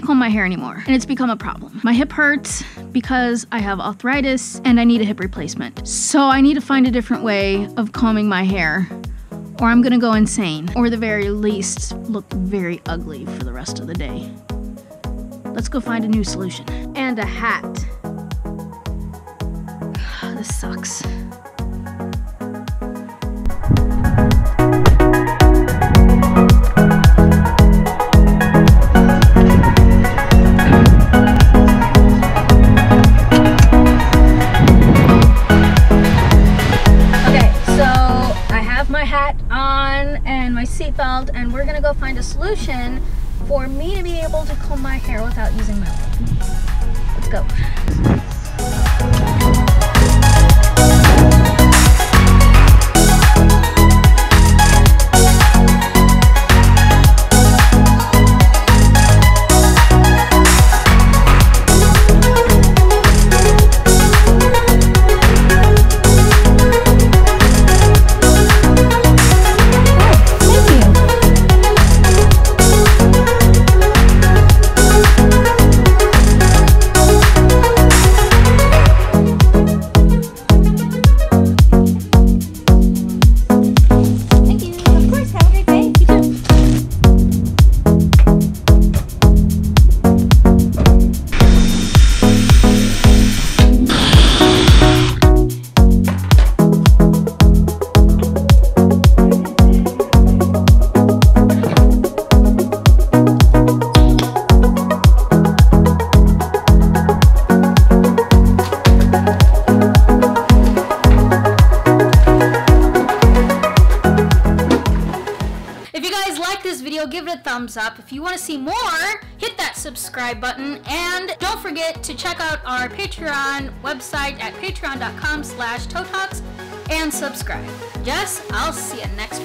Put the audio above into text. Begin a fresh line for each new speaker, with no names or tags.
can't comb my hair anymore, and it's become a problem. My hip hurts because I have arthritis and I need a hip replacement. So I need to find a different way of combing my hair, or I'm gonna go insane, or at the very least, look very ugly for the rest of the day. Let's go find a new solution. And a hat. This sucks. Seatbelt, and we're gonna go find a solution for me to be able to comb my hair without using my oil. Let's go. Give it a thumbs up. If you want to see more, hit that subscribe button, and don't forget to check out our Patreon website at patreon.com/ToeTalks and subscribe. Jess, I'll see you next week.